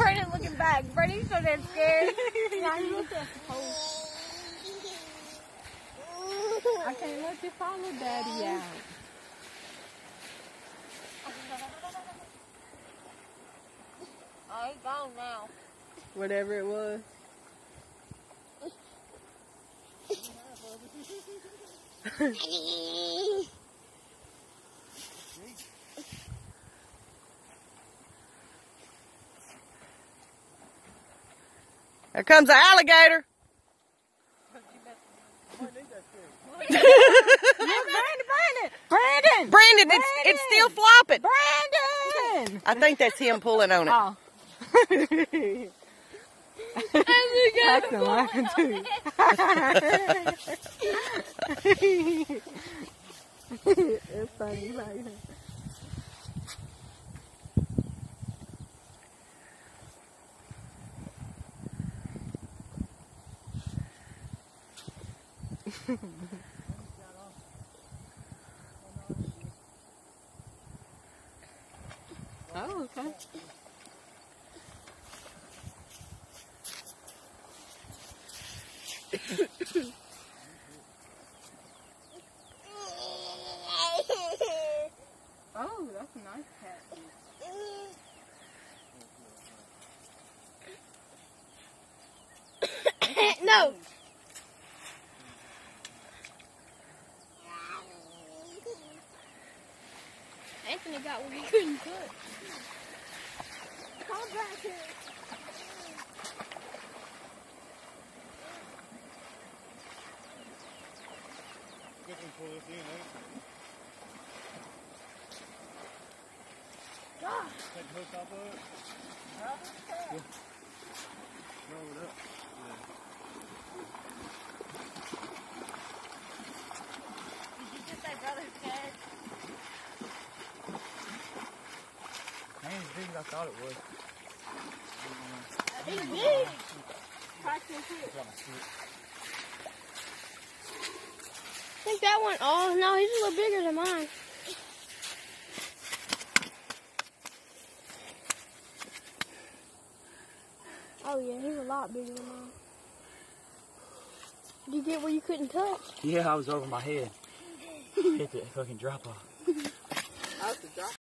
Brandon looking back. Brandon's so damn scared. Now he looks at the pole. I can't let you follow Daddy out. Oh, he's gone now. Whatever it was. There comes the alligator. Brandon, it's still flopping. Brandon! I think that's him pulling on it. Oh. That's the laughing too. It's funny, right? Oh, okay. Oh, that's a nice cat. No. Anthony got what he couldn't put. Come back here. Looking for this in, eh? Ah. Take the hook off of it. Yeah. Roll it up. Yeah. Did you just say brother's cat? Ain't as big as I thought it was. He's big. I think that one, oh no, he's a little bigger than mine. Oh yeah, he's a lot bigger than mine. Did you get where you couldn't touch? Yeah, I was over my head. Hit the fucking drop off. That's the drop.